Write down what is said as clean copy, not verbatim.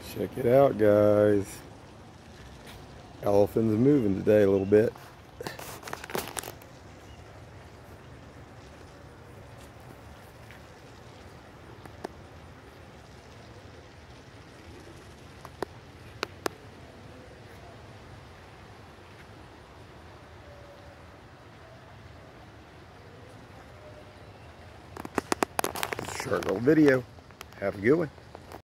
Check it out, guys. Elephant's moving today a little bit. Short little video. Have a good one.